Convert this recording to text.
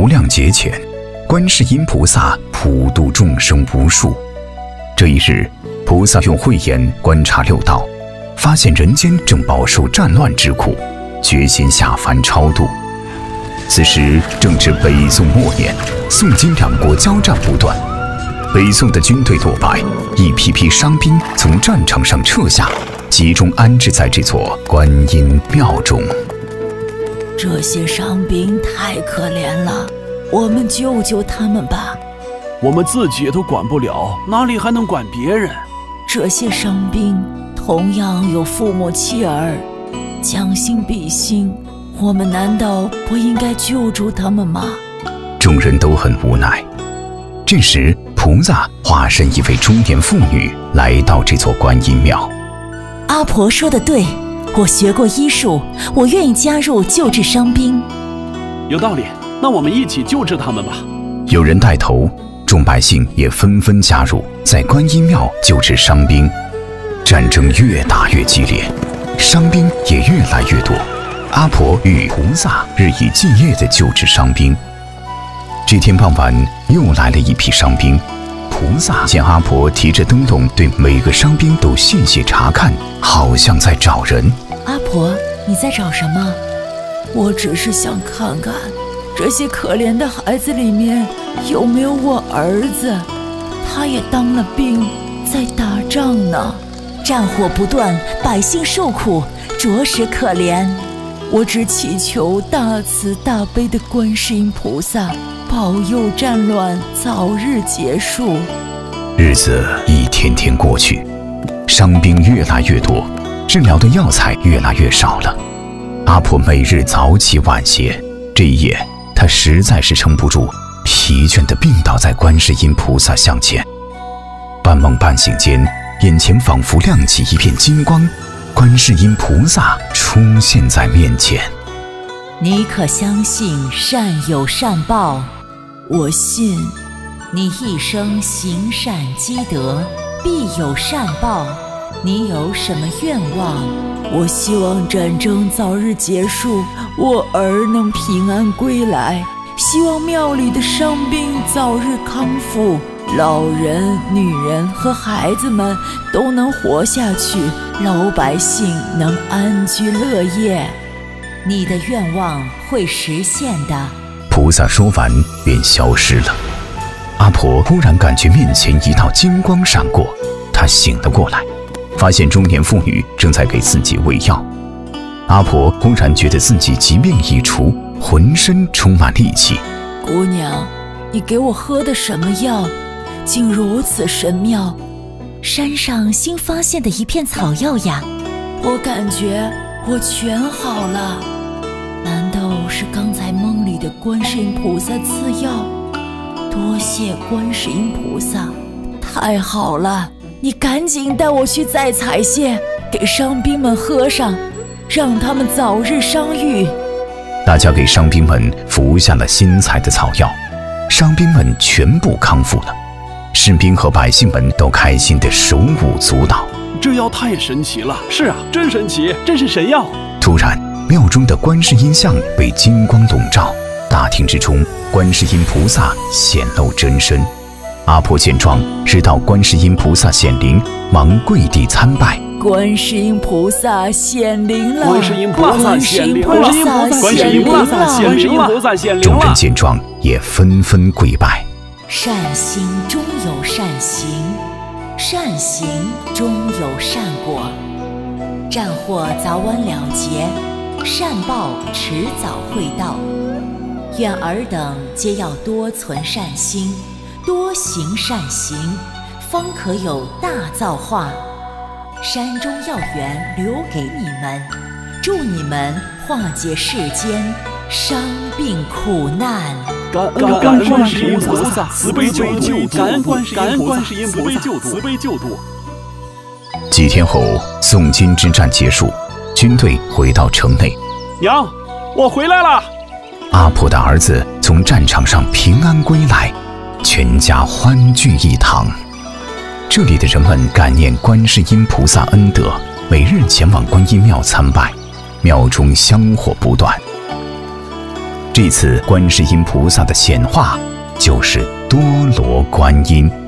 无量劫前，观世音菩萨普度众生无数。这一日，菩萨用慧眼观察六道，发现人间正饱受战乱之苦，决心下凡超度。此时正值北宋末年，宋金两国交战不断，北宋的军队落败，一批批伤兵从战场上撤下，集中安置在这座观音庙中。 这些伤兵太可怜了，我们救救他们吧。 我们自己都管不了，哪里还能管别人？ 这些伤兵同样有父母妻儿，将心比心，我们难道不应该救助他们吗？ 众人都很无奈。这时，菩萨化身一位中年妇女，来到这座观音庙。 阿婆说的对，我学过医术，我愿意加入救治伤兵。 有道理，那我们一起救治他们吧。 有人带头，众百姓也纷纷加入，在观音庙救治伤兵。战争越打越激烈，伤兵也越来越多。阿婆与菩萨日以继夜地救治伤兵。这天傍晚，又来了一批伤兵。菩萨见阿婆提着灯笼，对每个伤兵都细细查看，好像在找人。 阿婆，你在找什么？我只是想看看这些可怜的孩子里面有没有我儿子，他也当了兵，在打仗呢。战火不断，百姓受苦，着实可怜。我只祈求大慈大悲的观世音菩萨保佑战乱早日结束。 日子一天天过去，伤兵越来越多，治疗的药材越来越少了。阿婆每日早起晚歇，这一夜她实在是撑不住，疲倦地病倒在观世音菩萨像前。半梦半醒间，眼前仿佛亮起一片金光，观世音菩萨出现在面前。 你可相信善有善报？我信。你一生行善积德，必有善报。你有什么愿望？我希望战争早日结束，我儿能平安归来，希望庙里的伤兵早日康复，老人、女人和孩子们都能活下去，老百姓能安居乐业。你的愿望会实现的。 菩萨说完便消失了。阿婆忽然感觉面前一道金光闪过，她醒了过来，发现中年妇女正在给自己喂药。阿婆忽然觉得自己疾病已除，浑身充满力气。 姑娘，你给我喝的什么药，竟如此神妙？山上新发现的一片草药呀，我感觉我全好了。难道是刚才梦里的观世音菩萨赐药？多谢观世音菩萨，太好了！你赶紧带我去再采些，给伤兵们喝上，让他们早日伤愈。 大家给伤兵们服下了新采的草药，伤兵们全部康复了。士兵和百姓们都开心地手舞足蹈。 这药太神奇了！是啊，真神奇，真是神药！ 突然，庙中的观世音像被金光笼罩，大厅之中，观世音菩萨显露真身。阿婆见状，知道观世音菩萨显灵，忙跪地参拜。 观世音菩萨显灵了！ 观世音菩萨显灵了！观世音菩萨显灵了！观世音菩萨显灵了！ 众人见状，也纷纷跪拜。 善心终有善行，善行终有善果。战祸早晚了结，善报迟早会到。愿尔等皆要多存善心，多行善行，方可有大造化。山中药源留给你们，祝你们化解世间伤病苦难。 感恩观世音菩萨慈悲救度，感恩观世音菩萨慈悲救度。 几天后，宋金之战结束，军队回到城内。 娘，我回来了！ 阿婆的儿子从战场上平安归来，全家欢聚一堂。这里的人们感念观世音菩萨恩德，每日前往观音庙参拜，庙中香火不断。 这次观世音菩萨的显化就是多罗观音。